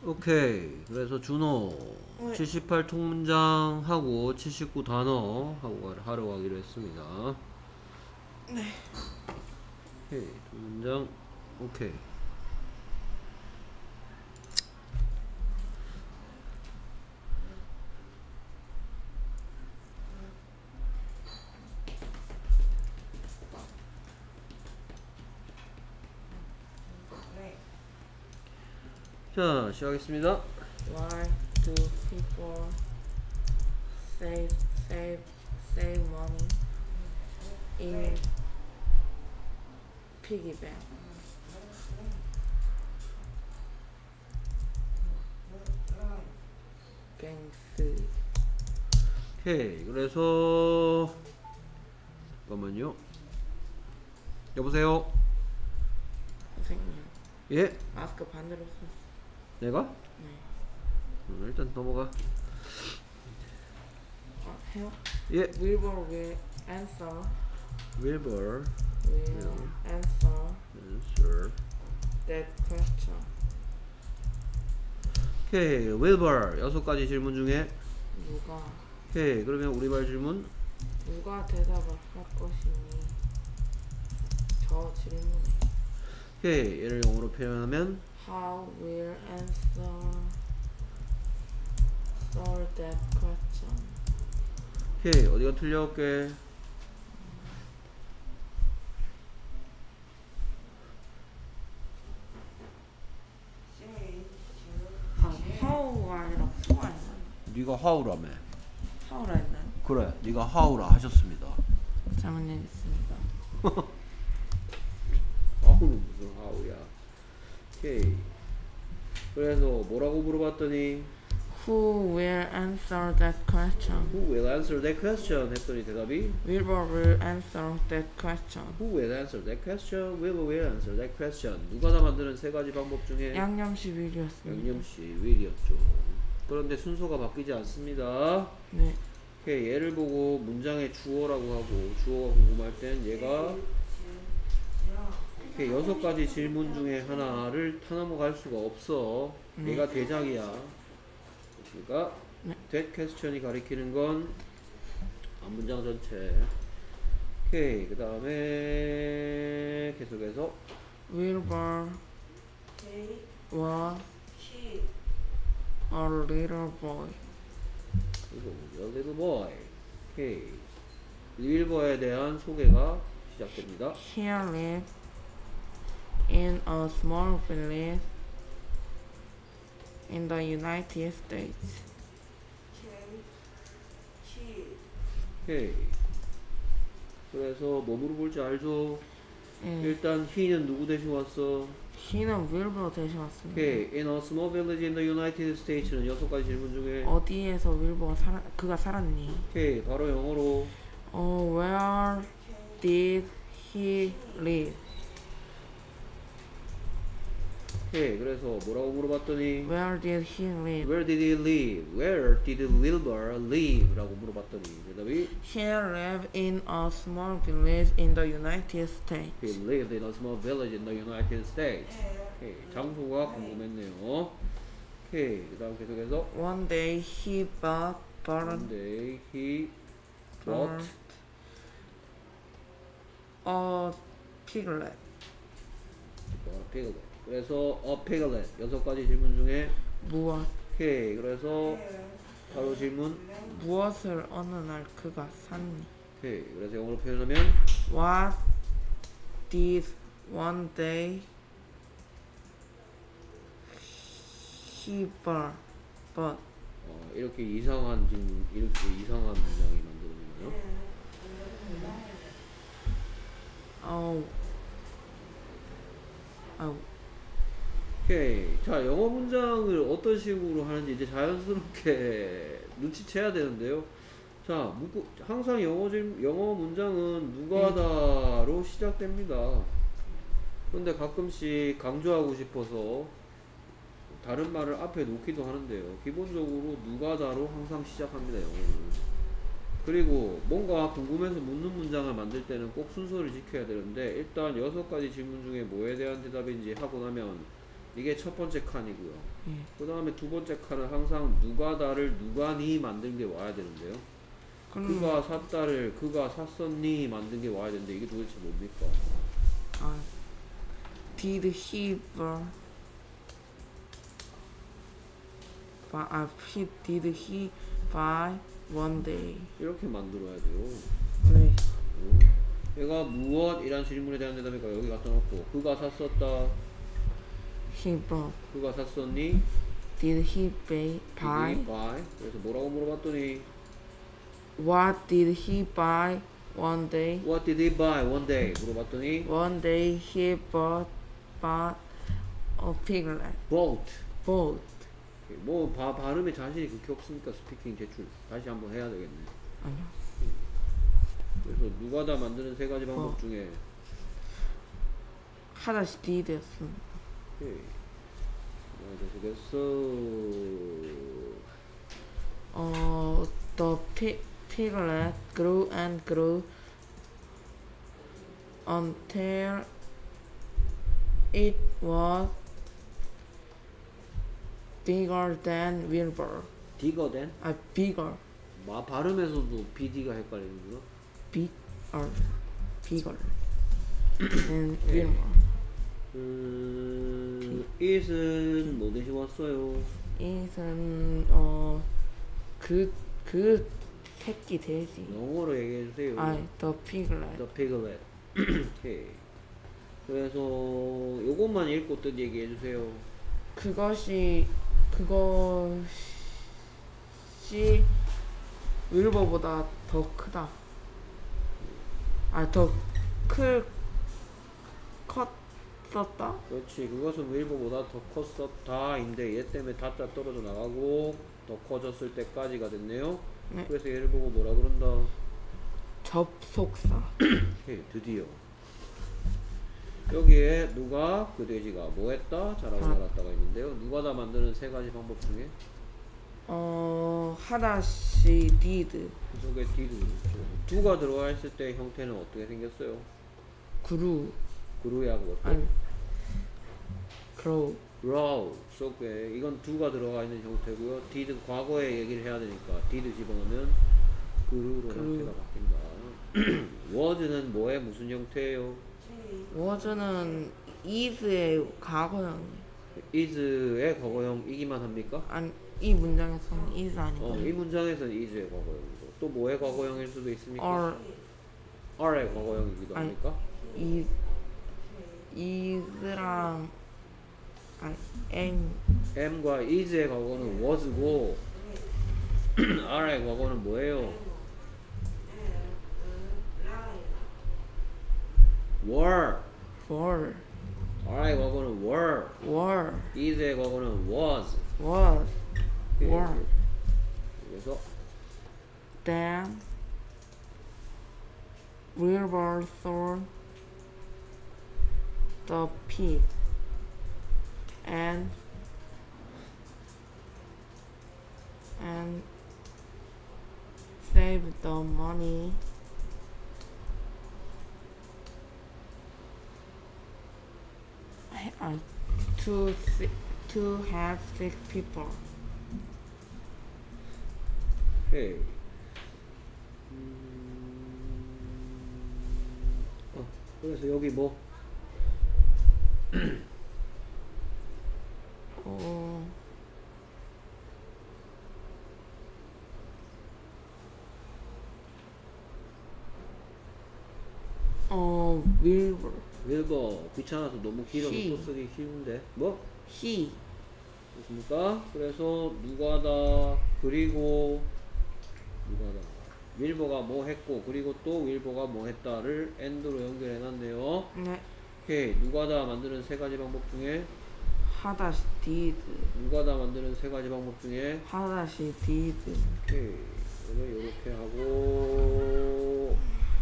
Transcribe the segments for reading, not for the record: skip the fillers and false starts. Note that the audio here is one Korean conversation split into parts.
오케이. 그래서 준호 네. 78 통문장 하고 79 단어 하고 하러 가기로 했습니다. 네. 오케이. 통문장 오케이. 네. 자, 시작하겠습니다. Why do people save money in piggy bank? banks. 오케이. 그래서 잠깐만요. 여보세요. 선생님, 예? 마스크 반대로 썼어. 내가? 네. 일단 넘어가. 해요? 예. Wilbur will answer. Wilbur Will answer answer. that question. 오케이. Wilbur 6가지 질문 중에 누가 오케이. 그러면 우리말 질문. 누가 대답을 할 것이니? 저 질문에. 오케이. 얘를 영어로 표현하면 How will answer that question? 오케이. 어디가 틀렸게? how가 아니라 who가 있나요? 네가 how라며. how라 했나요? 그래. 네가 how라 하셨습니다. 잘못 얘기했습니다. how는 무슨 how야. 오케이. 그래서 뭐라고 물어봤더니 Who will answer that question? Who will answer that question? 했더니 대답이 Wilbur will answer that question. Who will answer that question? Will answer that question. 누가 다 만드는 세 가지 방법 중에 양념시 윌이었습니다. 양념씨 will이었죠. 그런데 순서가 바뀌지 않습니다. 네. 오케이, 얘를 보고 문장의 주어라고 하고 주어가 궁금할 땐 얘가 이렇게 6가지 질문 중에 하나를 타넘어갈 수가 없어. 얘가 대장이야. 그러니까 네. that question이 가리키는 건 문장 전체. 오케이, 그 다음에 계속해서 Wilbur was a little boy. 그리고 a little boy. 오케이, 윌버에 대한 소개가 시작됩니다. He lived in a small village in the United States. 오케이, 그래서 뭐 물어볼지 알죠? 예. 일단 he는 누구 대신 왔어? He는 Wilbur 대신 왔습니다. 오케이, in a small village in the United States는 6가지 질문 중에 어디에서 그가 살았니? 오케이, 바로 영어로 Where did he live? 오케이, 그래서 뭐라고 물어봤더니 Where did he live? Where did he live? Where did Wilbur live? 라고 물어봤더니 대답이 He lived in a small village in the United States. He lived in a small village in the United States. 오케이, 장소가 궁금했네요. 오케이, 그 다음 계속해서 One day he bought One day he bought a piglet. piglet. 그래서 a piglet 6가지 질문 중에 무엇? 오케이, 그래서 바로 질문 무엇을 어느 날 그가 샀니? 오케이, 그래서 영어로 표현하면 What did one day he bought? 이렇게 이상한 질문, 이렇게 이상한 문장이 만들어지나요? 오케이. 자, 영어 문장을 어떤 식으로 하는지 이제 자연스럽게 눈치채야 되는데요. 자, 항상 영어 문장은 누가다로 시작됩니다. 그런데 가끔씩 강조하고 싶어서 다른 말을 앞에 놓기도 하는데요. 기본적으로 누가다로 항상 시작합니다, 영어는. 그리고 뭔가 궁금해서 묻는 문장을 만들 때는 꼭 순서를 지켜야 되는데, 일단 6가지 질문 중에 뭐에 대한 대답인지 하고 나면 이게 첫 번째 칸이고요. 예. 그 다음에 두 번째 칸은 항상 누가다를 누가니 만든 게 와야 되는데요. 그가 샀다를 그가 샀었니 만든 게 와야 되는데 이게 도대체 뭡니까? Did he did he buy one day? 이렇게 만들어야 돼요. 네. 얘가 무엇이란 질문에 대한 대답이니까 여기 갖다 놓고 그가 샀었다. He bought. 그가 샀었니? Did he buy? Did he buy? 그래서 뭐라고 물어봤더니 What did he buy one day? What did he buy one day? 물어봤더니 One day he bought a piglet. bought. Bought. 뭐 발음에 자신이 그렇게 없으니까 스피킹 제출 다시 한번 해야 되겠네. 아니요. 그래서 누가다 만드는 세 가지 방법 중에 하다시 did였습니다. 계속해서 The piglet grew and grew until it was bigger than Wilbur. Bigger than? Bigger. 발음에서도 BD가 헷갈리는구나. Bigger than Wilbur. it은 뭐 대신 왔어요? it은 그 새끼 돼지. 영어로 얘기해 주세요. The piglet. The piglet. 오케이. 그래서 요것만 읽고 뜻 얘기해 주세요. 그것이 윌버보다 더 크다. 컸었다. 그렇지. 그것은 윌버보다 더 컸었다인데 얘 때문에 다짜 떨어져 나가고 더 커졌을 때까지가 됐네요. 네. 그래서 얘를 보고 뭐라 그런다? 접속사. 오케이. 드디어 여기에 누가 그 돼지가 뭐 했다? 잘하고 자랐다가 있는데요. 누가 다 만드는 세 가지 방법 중에 하다시 did. 그 속에 did 두가 들어가 있을 때 형태는 어떻게 생겼어요? 그루야 그것도? grow 속에 이건 두가 들어가 있는 형태고요. did 과거에 얘기를 해야 되니까 did 집어넣으면 그루로 형태가 바뀐다. was는 뭐의 무슨 형태예요? was는 is의 과거형. is의 과거형이기만 합니까? 아니, 이 문장에서는 is 아니고. 이 문장에서는 is의 과거형이고 또 뭐의 과거형일 수도 있습니까? are의 과거형이기도 합니까? is랑 am과 is의 과거는 was고 are의 과거는 뭐예요? were. are의 과거는 were. is의 과거는 was. 그래서 Then Wilbur saw the pig and saved the money to have 6 people. 오케이. 그래서 여기 뭐 윌버 귀찮아서 너무 길어서 또 쓰기 쉬운데 뭐? he 됐습니까? 그래서 누가다 그리고 누가다 윌버가 뭐 했고 그리고 또 윌버가 뭐 했다를 and로 연결해 놨네요. 네. 오케이. 누가다 만드는 세 가지 방법 중에 하다시 did. 누가다 만드는 세 가지 방법 중에 하다시 did. 오케이. 그러면 이렇게 하고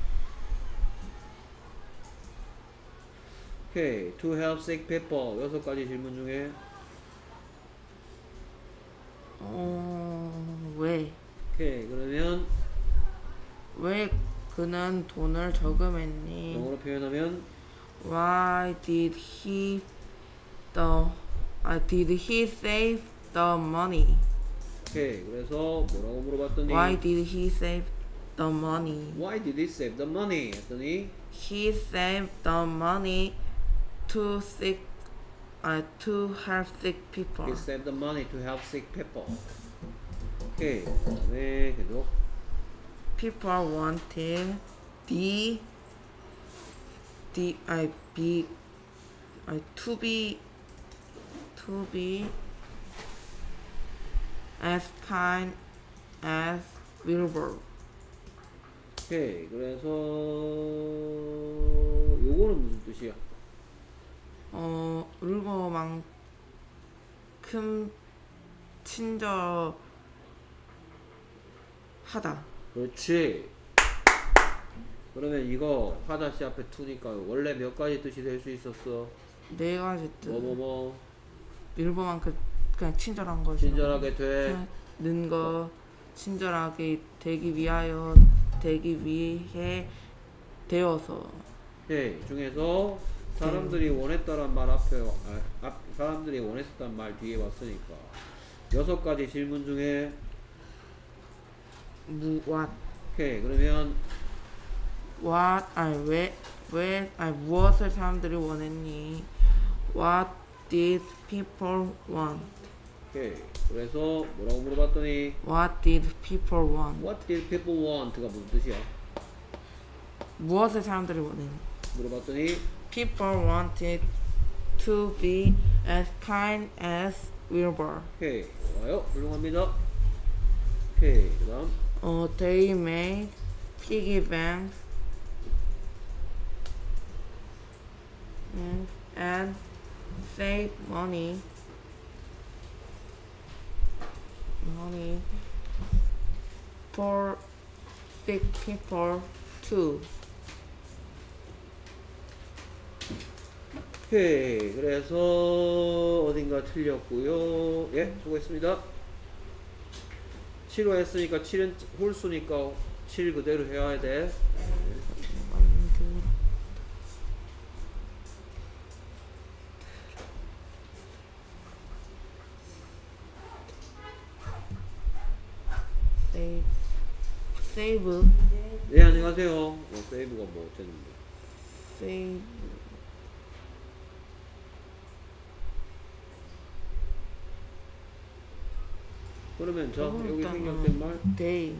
오케이. To help sick people 6가지 질문 중에 왜? 오케이. 그러면 왜 그는 돈을 저금했니? 영어로 표현하면 Why did he the Did he save the money? 오케이. 그래서 뭐라고 물어봤더니 Why did he save the money? Why did he save the money? 했더니 He saved the money to help sick people. He saved the money to help sick people. 오케이. 그다음에 계속 People wanted to be as kind as Wilbur. 오케이. 그래서 요거는 무슨 뜻이야? 울거만큼 친절하다. 그렇지. 그러면 이거 하다시 앞에 투니까 원래 몇 가지 뜻이 될 수 있었어? 네 가지 뜻. 뭐뭐뭐 일본만큼 그냥 친절한 거. 친절하게 는 거, 친절하게 되기 위해 되어서. 오케이. 중에서 사람들이 원했다란 말 앞에 사람들이 원했었단 말 뒤에 왔으니까 6가지 질문 중에 what? 오케이. 그러면 무엇을 사람들이 원했니? What did people want? 오케이. 그래서 뭐라고 물어봤더니 What did people want? What did people want가 무슨 뜻이야? 무엇을 사람들이 원했니? 물어봤더니 People wanted to be as kind as Wilbur. 오케이. 좋아요. 훌륭합니다. 오케이. 그 다음 They made piggy banks and saved money for sick people too. 오케이. 그래서 어딘가 틀렸고요. 예, 수고했습니다. 7호 했으니까 7은 홀수니까 7 그대로 해야 돼. Save. 네, 안녕하세요. 세이브가 뭐 어쨌는데. Save. 그러면 저 여기 생략된 말 They.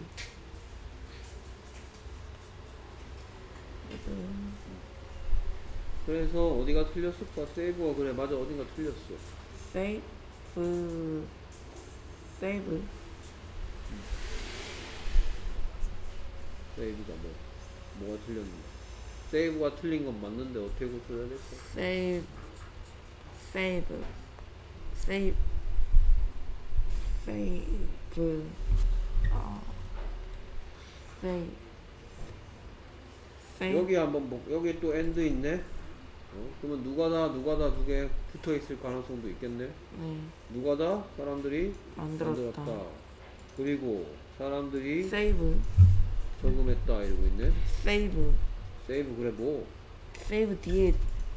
그래서 어디가 틀렸을까? 세이브가 그래 맞아 어딘가 틀렸어. Save. 세이브가 뭐가 틀렸는데? 세이브가 틀린 건 맞는데 어떻게 고쳐야 될까? Save. 여기 한번 여기 또 엔드 있네. 그러면 누가 다 두 개 붙어 있을 가능성도 있겠네. 네. 누가 다 사람들이 만들었다. 그리고 사람들이 Save. 저금했다 이러고 있네. Save. 세이브 그래 뭐? Save 뒤에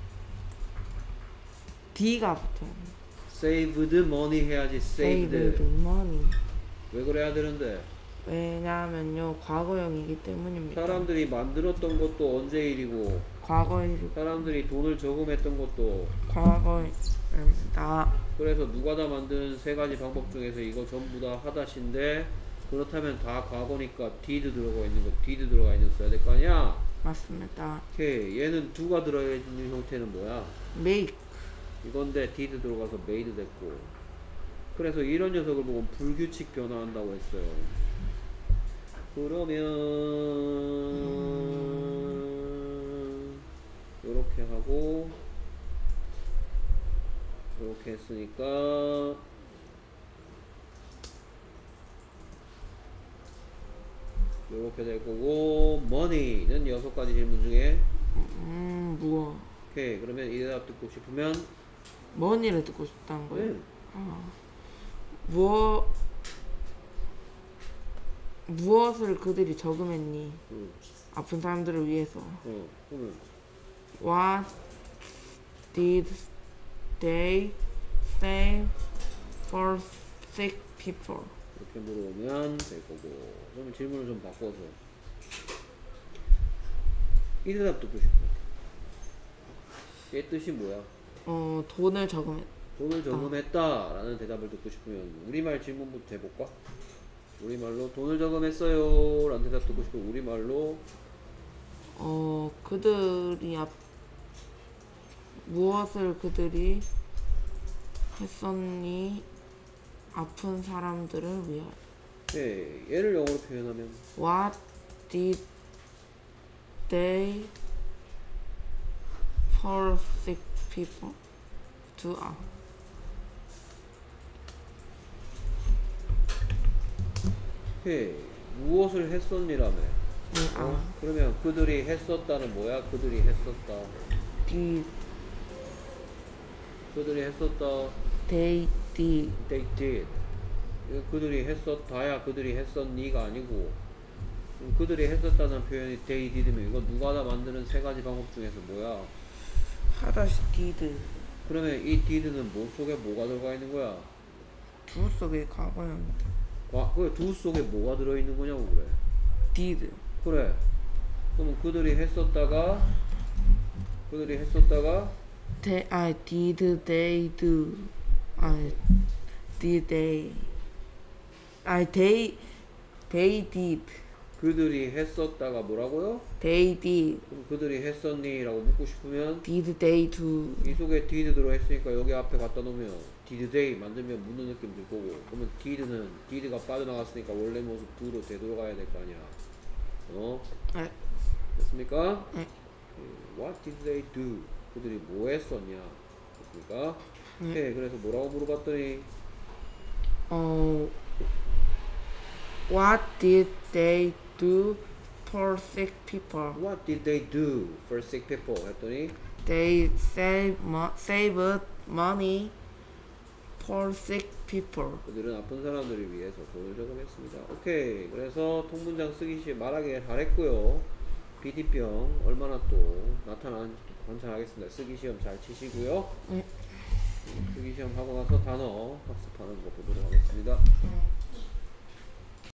D가 붙어요. saved money 해야지 saved. money. 왜 그래야 되는데? 왜냐하면요 과거형이기 때문입니다. 사람들이 만들었던 것도 언제 일이고 과거일 사람들이 돈을 저금했던 것도 과거입니다. 그래서 누가 다 만드는 3가지 방법 중에서 이거 전부 다 하다시인데 그렇다면 다 과거니까 did 들어가 있는 써야 될 거 아니야? 맞습니다. 오케이. 얘는 do가 들어있는 형태는 뭐야? make. 이건데 did 들어가서 made 됐고 그래서 이런 녀석을 보고 불규칙 변화한다고 했어요. 그러면 요렇게 하고 요렇게 했으니까 요렇게 될 거고 money는 6가지 질문 중에 무엇? 오케이. 그러면 이 대답 듣고 싶으면 money를 듣고 싶다는 거예요? 네. 무엇을 그들이 저금했니? 아픈 사람들을 위해서. 그러면 What did they save for sick people. 이렇게 물어보면 될 거고. 그러면 질문을 좀 바꿔서 이 대답 듣고 싶어. 얘 뜻이 뭐야? 돈을 저금했. 돈을 저금했다 라는 대답을 듣고 싶으면 우리말 질문부터 해볼까? 우리말로 돈을 저금했어요 라는 대답 듣고 싶으면 우리말로 그들이 무엇을 그들이 했었니? 아픈 사람들을 위하여. 네, 얘를 영어로 표현하면 What did they for sick people do? 오케이, 무엇을 했었니라며. 네, 그러면 그들이 했었다는 뭐야? 그들이 했었다. did 그들이 했었다. they did. They did. 이거 그들이 했었다야 그들이 했었니가 아니고 그들이 했었다는 표현이 they did면 이거 누가 다 만드는 세 가지 방법 중에서 뭐야? 하다시 did. 그러면 이 did는 뭐 속에 뭐가 들어가 있는 거야? 두 속에 과거형이다. 그래, 두 속에 뭐가 들어있는 거냐고 그래. did. 그래. 그러면 그들이 했었다가 did they do? Did they? They did. 그들이 했었다가 뭐라고요? They did. 그럼 그들이 했었니? 라고 묻고 싶으면 Did they do? 이 속에 did 들어있으니까 여기 앞에 갖다 놓으면 did they 만들면 묻는 느낌 들 거고 그러면 did가 빠져나갔으니까 원래 모습 do로 되돌아가야 될 거 아니야. 네. 됐습니까? 네. What did they do? 그들이 뭐 했었냐? 됐습니까? 네. 오케이, 그래서 뭐라고 물어봤더니 What did they do for sick people? What did they do for sick people? 했더니 They saved money for sick people. 그들은 아픈 사람들을 위해서 돈을 저금했습니다. 오케이, 그래서 통문장 쓰기 시험 말하기 잘했고요. 비디병 얼마나 또 나타나는지 관찰하겠습니다. 쓰기 시험 잘 치시고요. 네. 쓰기 시험 하고 나서 단어 학습하는 거 보도록 하겠습니다. 네.